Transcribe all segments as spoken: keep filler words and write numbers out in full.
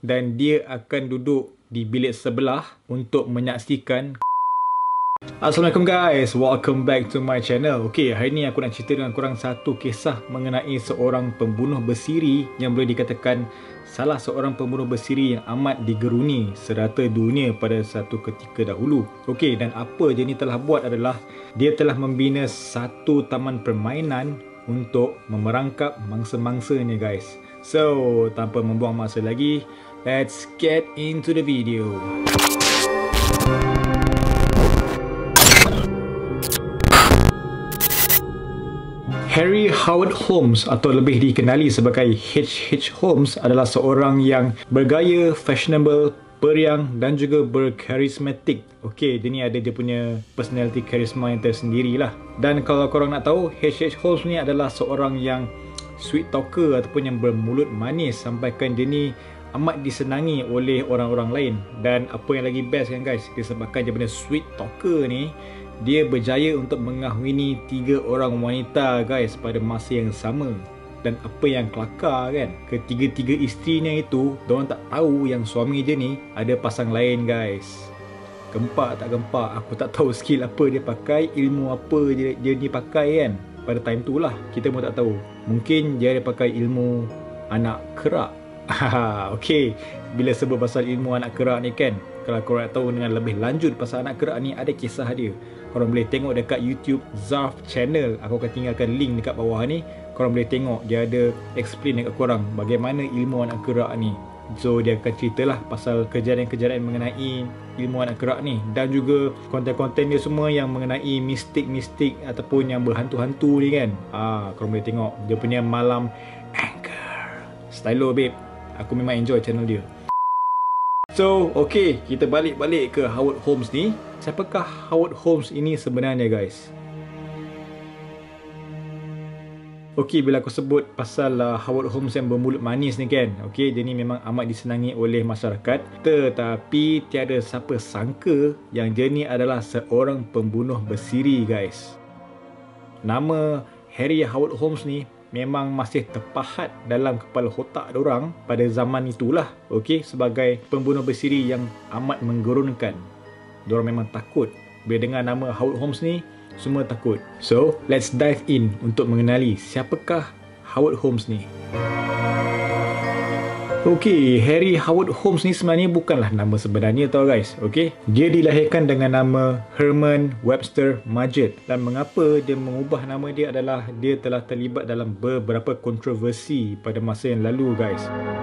dan dia akan duduk di bilik sebelah untuk menyaksikan. Assalamualaikum guys, welcome back to my channel. Ok, hari ni aku nak cerita dengan korang satu kisah mengenai seorang pembunuh bersiri yang boleh dikatakan salah seorang pembunuh bersiri yang amat digeruni serata dunia pada satu ketika dahulu. Ok, dan apa dia ni telah buat adalah dia telah membina satu taman permainan untuk memerangkap mangsa-mangsa ni guys. So, tanpa membuang masa lagi, let's get into the video. Harry Howard Holmes atau lebih dikenali sebagai H H Holmes adalah seorang yang bergaya, fashionable, periang dan juga berkarismatik. Okey, dia ni ada dia punya personality karisma yang tersendiri lah. Dan kalau korang nak tahu, H H Holmes ni adalah seorang yang sweet talker ataupun yang bermulut manis, sampaikan dia ni amat disenangi oleh orang-orang lain. Dan apa yang lagi best kan guys, disebabkan dia punya sweet talker ni, dia berjaya untuk mengahwini tiga orang wanita guys pada masa yang sama. Dan apa yang kelakar kan, ketiga-tiga isterinya itu, diorang tak tahu yang suami dia ni ada pasang lain guys. Gempak tak gempak, aku tak tahu skill apa dia pakai, ilmu apa dia, dia ni pakai kan. Pada time tu lah, kita pun tak tahu. Mungkin dia ada pakai ilmu anak kerak. Okay, bila sebut pasal ilmu anak kerak ni kan, kalau korang nak tahu dengan lebih lanjut pasal anak kerak ni, ada kisah dia. Korang boleh tengok dekat YouTube Zarf Channel. Aku akan tinggalkan link dekat bawah ni. Korang boleh tengok, dia ada explain dekat korang bagaimana ilmu anak kerak ni. So dia akan ceritalah pasal kejadian-kejadian mengenai ilmu anak kerak ni, dan juga konten-konten dia semua yang mengenai mistik-mistik ataupun yang berhantu-hantu ni kan. Ah, korang boleh tengok dia punya Malam Anchor. Stylo babe, aku memang enjoy channel dia. So, okay, kita balik-balik ke Howard Holmes ni. Siapakah Howard Holmes ini sebenarnya guys? Okay, bila aku sebut pasal uh, Howard Holmes yang bermulut manis ni kan, okay, dia ni memang amat disenangi oleh masyarakat. Tetapi tiada siapa sangka yang dia ni adalah seorang pembunuh bersiri guys. Nama Harry Howard Holmes ni memang masih terpahat dalam kepala otak diorang pada zaman itulah. Okay, sebagai pembunuh bersiri yang amat menggerunkan. Diorang memang takut. Bila dengar nama Howard Holmes ni, semua takut. So, let's dive in untuk mengenali siapakah Howard Holmes ni. Okay, Harry Howard Holmes ni sebenarnya bukanlah nama sebenarnya tau guys. Okay, dia dilahirkan dengan nama Herman Webster Mudgett. Dan mengapa dia mengubah nama dia adalah dia telah terlibat dalam beberapa kontroversi pada masa yang lalu guys.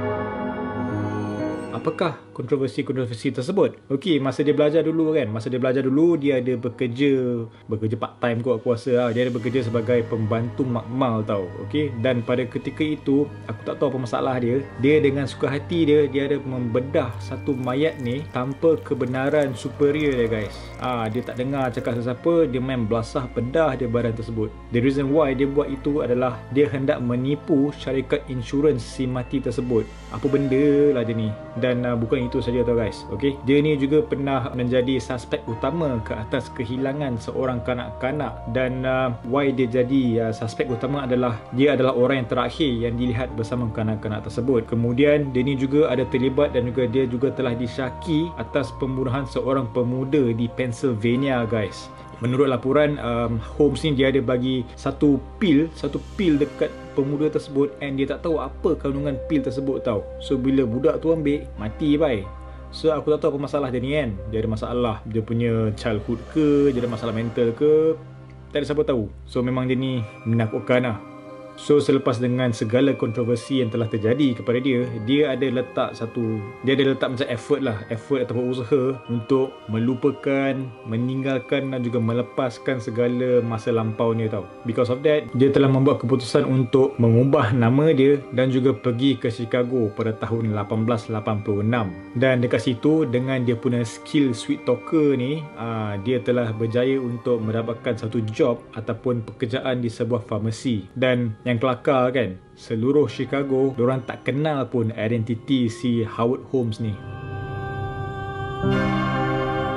Apakah kontroversi-kontroversi tersebut? Okey, masa dia belajar dulu kan, masa dia belajar dulu dia ada bekerja, bekerja part time kot aku rasa lah. Dia ada bekerja sebagai pembantu makmal tau. Okey, dan pada ketika itu aku tak tahu apa masalah dia. Dia dengan suka hati dia, dia ada membedah satu mayat ni tanpa kebenaran superior dia guys. Ah, dia tak dengar cakap sesiapa, dia main belasah bedah dia barang tersebut. The reason why dia buat itu adalah dia hendak menipu syarikat insurans si mati tersebut. Apa benda lah dia ni. Dan uh, bukan itu saja tau guys. Okay, dia ni juga pernah menjadi suspek utama ke atas kehilangan seorang kanak-kanak. Dan uh, why dia jadi uh, suspek utama adalah dia adalah orang yang terakhir yang dilihat bersama kanak-kanak tersebut. Kemudian dia ni juga ada terlibat dan juga dia juga telah disyaki atas pembunuhan seorang pemuda di Pennsylvania guys. Menurut laporan, um, Holmes ni dia ada bagi satu pil, satu pil dekat pemuda tersebut, and dia tak tahu apa kandungan pil tersebut tau. So bila budak tu ambil, mati bye. So aku tak tahu apa masalah dia ni kan. Dia ada masalah, dia punya childhood ke, dia ada masalah mental ke, tak ada siapa tahu. So memang dia ni menakutkan lah. So selepas dengan segala kontroversi yang telah terjadi kepada dia, dia ada letak satu, dia ada letak macam effort lah, effort ataupun usaha untuk melupakan, meninggalkan dan juga melepaskan segala masa lampaunya tau. Because of that, dia telah membuat keputusan untuk mengubah nama dia dan juga pergi ke Chicago pada tahun lapan belas lapan puluh enam. Dan dekat situ dengan dia punya skill sweet talker ni, aa, dia telah berjaya untuk mendapatkan satu job ataupun pekerjaan di sebuah farmasi. Dan yang kelakar kan, seluruh Chicago diorang tak kenal pun identiti si Howard Holmes ni.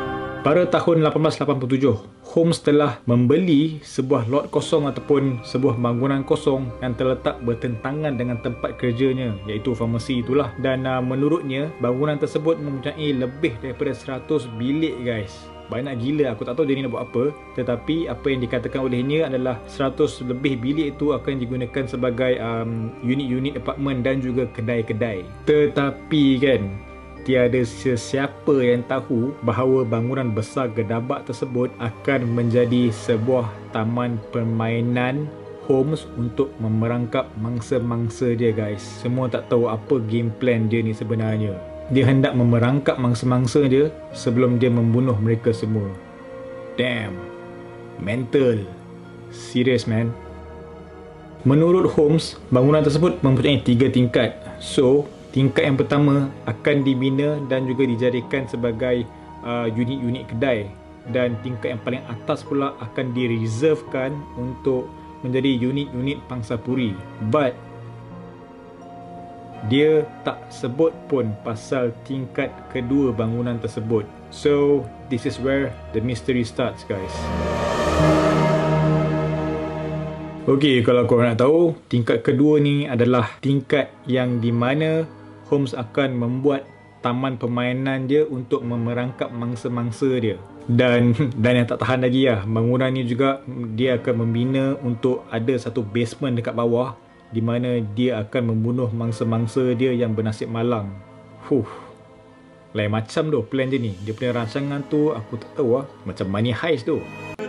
Pada tahun lapan belas lapan puluh tujuh, Holmes telah membeli sebuah lot kosong ataupun sebuah bangunan kosong yang terletak bertentangan dengan tempat kerjanya, iaitu farmasi itulah. Dan uh, menurutnya, bangunan tersebut mempunyai lebih daripada seratus bilik guys. Banyak gila, aku tak tahu dia ni nak buat apa. Tetapi apa yang dikatakan olehnya adalah seratus lebih bilik itu akan digunakan sebagai um, unit-unit apartmen dan juga kedai-kedai. Tetapi kan, tiada sesiapa yang tahu bahawa bangunan besar gedabak tersebut akan menjadi sebuah taman permainan Holmes untuk memerangkap mangsa-mangsa dia guys. Semua tak tahu apa game plan dia ni sebenarnya. Dia hendak memerangkap mangsa-mangsa dia sebelum dia membunuh mereka semua. Damn. Mental. Serious man. Menurut Holmes, bangunan tersebut mempunyai tiga tingkat. So, tingkat yang pertama akan dibina dan juga dijadikan sebagai uh, unit-unit kedai, dan tingkat yang paling atas pula akan direservekan untuk menjadi unit-unit pangsapuri. But dia tak sebut pun pasal tingkat kedua bangunan tersebut. So this is where the mystery starts guys. Okay, kalau korang nak tahu, tingkat kedua ni adalah tingkat yang di mana Holmes akan membuat taman permainan dia untuk memerangkap mangsa-mangsa dia. Dan dan yang tak tahan lagi lah, bangunan ni juga dia akan membina untuk ada satu basement dekat bawah di mana dia akan membunuh mangsa-mangsa dia yang bernasib malang. Huh. Lain macam tu plan dia ni. Dia punya rancangan tu aku tak tahu lah. Macam Money Heist tu.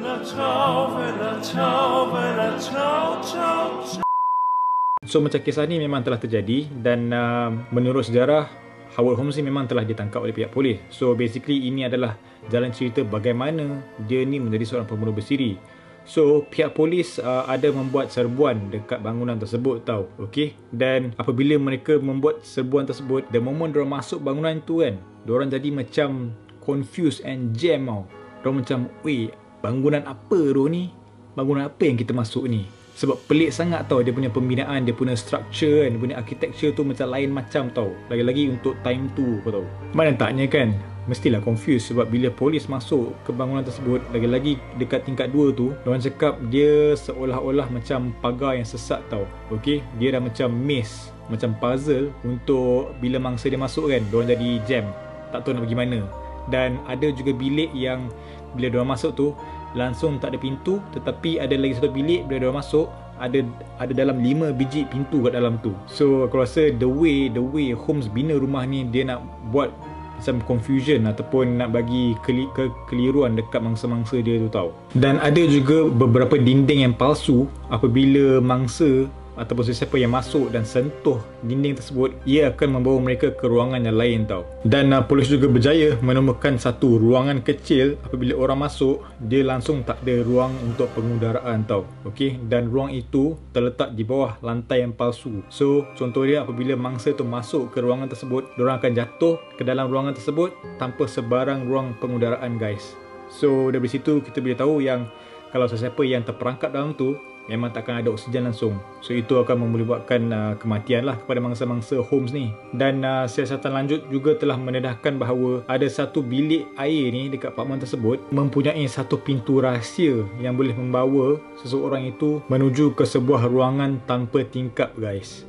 So macam kisah ni memang telah terjadi dan uh, menurut sejarah, Howard Holmes ni memang telah ditangkap oleh pihak polis. So basically ini adalah jalan cerita bagaimana dia ni menjadi seorang pembunuh bersiri. So pihak polis uh, ada membuat serbuan dekat bangunan tersebut tau. Okay? Dan apabila mereka membuat serbuan tersebut, the moment diorang masuk bangunan tu kan, diorang jadi macam confused and jam tau. Diorang macam, weh, bangunan apa tu ni? Bangunan apa yang kita masuk ni? Sebab pelik sangat tau dia punya pembinaan, dia punya structure kan, dia punya architecture tu macam lain macam tau. Lagi-lagi untuk time tu kau tahu. Mana taknya kan, mestilah confused sebab bila polis masuk ke bangunan tersebut, lagi-lagi dekat tingkat dua tu, diorang cakap dia seolah-olah macam pagar yang sesat tau. Okay, dia dah macam maze, macam puzzle untuk bila mangsa dia masuk kan, diorang jadi jam, tak tahu nak pergi mana. Dan ada juga bilik yang bila diorang masuk tu langsung tak ada pintu, tetapi ada lagi satu bilik bila diorang masuk ada ada dalam lima biji pintu kat dalam tu. So aku rasa the way the way Holmes bina rumah ni, dia nak buat macam confusion ataupun nak bagi keli, kekeliruan dekat mangsa-mangsa dia tu tau. Dan ada juga beberapa dinding yang palsu. Apabila mangsa ataupun sesiapa yang masuk dan sentuh dinding tersebut, ia akan membawa mereka ke ruangan yang lain tau. Dan uh, polis juga berjaya menemukan satu ruangan kecil. Apabila orang masuk, dia langsung tak ada ruang untuk pengudaraan tau. Okay? Dan ruang itu terletak di bawah lantai yang palsu. So contoh dia, apabila mangsa tu masuk ke ruangan tersebut, diorang akan jatuh ke dalam ruangan tersebut tanpa sebarang ruang pengudaraan guys. So dari situ kita boleh tahu yang kalau sesiapa yang terperangkap dalam tu, memang takkan ada oksigen langsung. So itu akan menyebabkan uh, kematian lah kepada mangsa-mangsa Holmes ni. Dan uh, siasatan lanjut juga telah mendedahkan bahawa ada satu bilik air ni dekat apartmen tersebut mempunyai satu pintu rahsia yang boleh membawa seseorang itu menuju ke sebuah ruangan tanpa tingkap guys.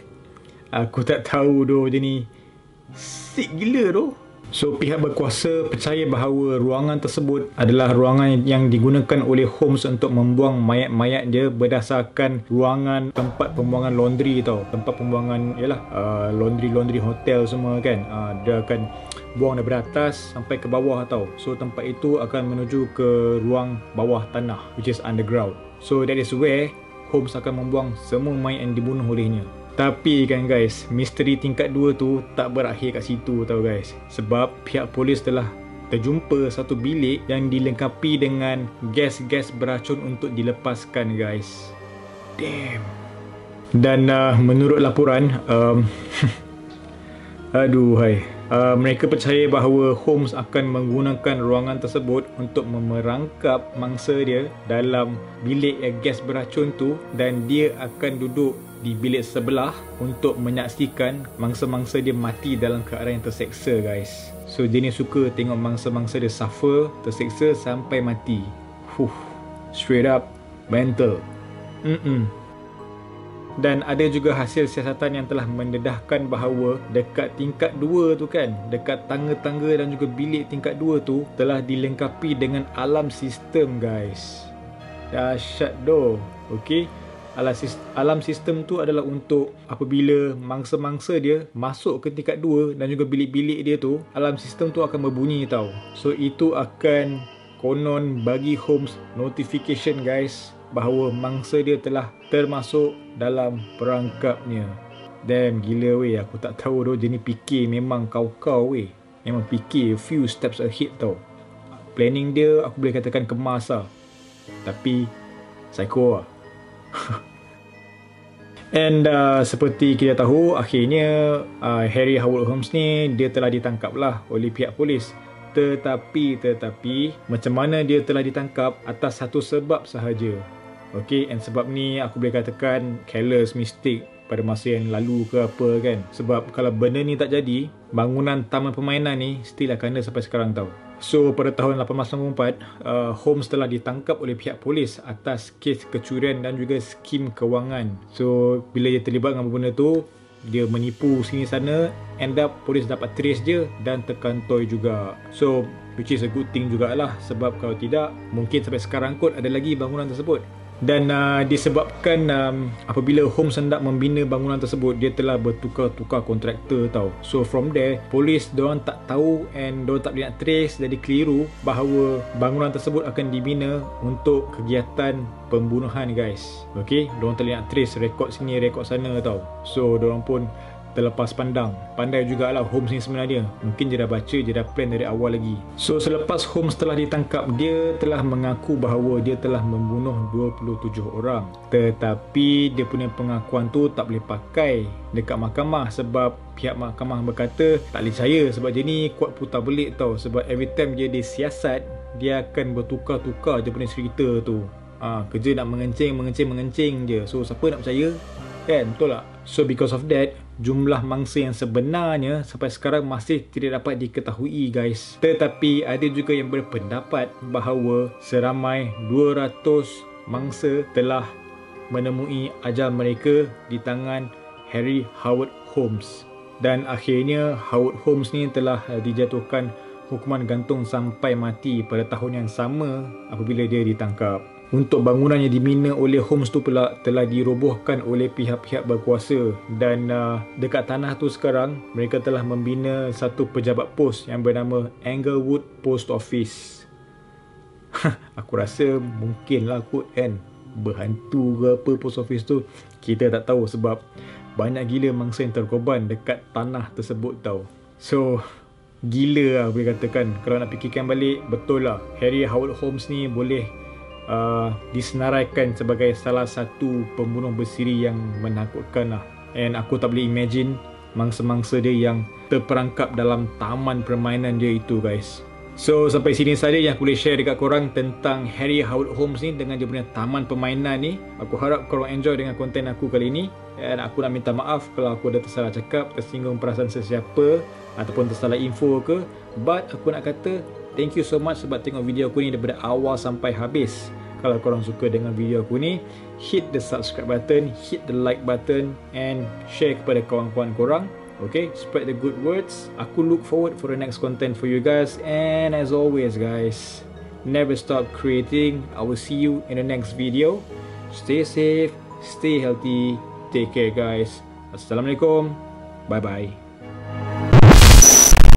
Aku tak tahu doh, dia ni sick gila doh. So pihak berkuasa percaya bahawa ruangan tersebut adalah ruangan yang digunakan oleh Holmes untuk membuang mayat-mayat dia berdasarkan ruangan tempat pembuangan laundry tau. Tempat pembuangan ialah uh, laundry-laundry hotel semua kan. Uh, dia akan buang daripada atas sampai ke bawah tau. So tempat itu akan menuju ke ruang bawah tanah, which is underground. So that is where Holmes akan membuang semua mayat yang dibunuh olehnya. Tapi kan guys, misteri tingkat dua tu tak berakhir kat situ tau guys. Sebab pihak polis telah terjumpa satu bilik yang dilengkapi dengan gas-gas beracun untuk dilepaskan guys. Damn. Dan uh, menurut laporan, um, aduh hai, Uh, mereka percaya bahawa Holmes akan menggunakan ruangan tersebut untuk memerangkap mangsa dia dalam bilik yang gas beracun tu, dan dia akan duduk di bilik sebelah untuk menyaksikan mangsa-mangsa dia mati dalam keadaan yang terseksa, guys. So dia ni suka tengok mangsa-mangsa dia suffer, terseksa sampai mati. Huh, straight up mental. Mm-mm. Dan ada juga hasil siasatan yang telah mendedahkan bahawa dekat tingkat dua tu kan, dekat tangga-tangga dan juga bilik tingkat dua tu telah dilengkapi dengan alarm sistem, guys. Dahsyat doh. Okey. Alarm sistem tu adalah untuk apabila mangsa-mangsa dia masuk ke tingkat dua dan juga bilik-bilik dia tu, alarm sistem tu akan berbunyi tau. So itu akan konon bagi Holmes notification, guys, bahawa mangsa dia telah termasuk dalam perangkapnya. Damn, gila weh. Aku tak tahu doh, jenis fikir memang kau-kau weh. Memang fikir few steps ahead tau. Planning dia aku boleh katakan kemas lah, tapi psycho lah. And uh, seperti kita tahu, akhirnya uh, Harry Howard Holmes ni dia telah ditangkap lah oleh pihak polis. Tetapi, tetapi macam mana dia telah ditangkap? Atas satu sebab sahaja. Okay, and sebab ni aku boleh katakan careless mistake pada masa yang lalu ke apa kan. Sebab kalau benda ni tak jadi, bangunan taman permainan ni still akan ada sampai sekarang tau. So pada tahun lapan belas sembilan puluh empat, uh, Holmes telah ditangkap oleh pihak polis atas kes kecurian dan juga skim kewangan. So bila dia terlibat dengan benda tu, dia menipu sini sana, end up polis dapat trace je dan terkantoi juga. So which is a good thing jugalah, sebab kalau tidak mungkin sampai sekarang kot ada lagi bangunan tersebut. Dan uh, disebabkan um, apabila Holmes hendak membina bangunan tersebut, dia telah bertukar-tukar kontraktor tau. So from there, polis diorang tak tahu and diorang tak boleh nak trace, jadi keliru bahawa bangunan tersebut akan dibina untuk kegiatan pembunuhan, guys. Okay, diorang tak boleh nak trace rekod sini, rekod sana tau. So diorang pun terlepas pandang. Pandai jugalah Holmes ni sebenarnya. Mungkin dia dah baca, dia dah plan dari awal lagi. So selepas Holmes telah ditangkap, dia telah mengaku bahawa dia telah membunuh dua puluh tujuh orang. Tetapi dia punya pengakuan tu tak boleh pakai dekat mahkamah, sebab pihak mahkamah berkata tak boleh percaya sebab dia ni kuat putar belik tau. Sebab every time dia disiasat, dia akan bertukar-tukar dia punya cerita tu. Ha, kerja nak mengencing, mengencing, mengencing je. So siapa nak percaya? Kan, betul tak? So because of that, jumlah mangsa yang sebenarnya sampai sekarang masih tidak dapat diketahui, guys. Tetapi ada juga yang berpendapat bahawa seramai dua ratus mangsa telah menemui ajal mereka di tangan Harry Howard Holmes. Dan akhirnya Howard Holmes ni telah dijatuhkan hukuman gantung sampai mati pada tahun yang sama apabila dia ditangkap. Untuk bangunan yang dibina oleh Holmes tu pula telah dirobohkan oleh pihak-pihak berkuasa, dan uh, dekat tanah tu sekarang mereka telah membina satu pejabat pos yang bernama Englewood Post Office. Aku rasa mungkin lah kot kan berhantu ke apa post office tu. Kita tak tahu sebab banyak gila mangsa yang terkorban dekat tanah tersebut tau. So gila lah boleh katakan. Kalau nak fikirkan balik, betul lah Harry Howard Holmes ni boleh Uh, disenaraikan sebagai salah satu pembunuh bersiri yang menakutkan lah. And aku tak boleh imagine mangsa-mangsa dia yang terperangkap dalam taman permainan dia itu, guys. So sampai sini saja yang aku boleh share dekat korang tentang Harry Howard Holmes ni dengan dia punya taman permainan ni. Aku harap korang enjoy dengan konten aku kali ni. Dan aku nak minta maaf kalau aku ada tersalah cakap, tersinggung perasaan sesiapa ataupun tersalah info ke. But aku nak kata thank you so much sebab tengok video aku ni daripada awal sampai habis. Kalau korang suka dengan video aku ni, hit the subscribe button, hit the like button and share kepada kawan-kawan korang. Okay, spread the good words. Aku look forward for the next content for you guys. And as always, guys, never stop creating. I will see you in the next video. Stay safe, stay healthy, take care, guys. Assalamualaikum. Bye bye.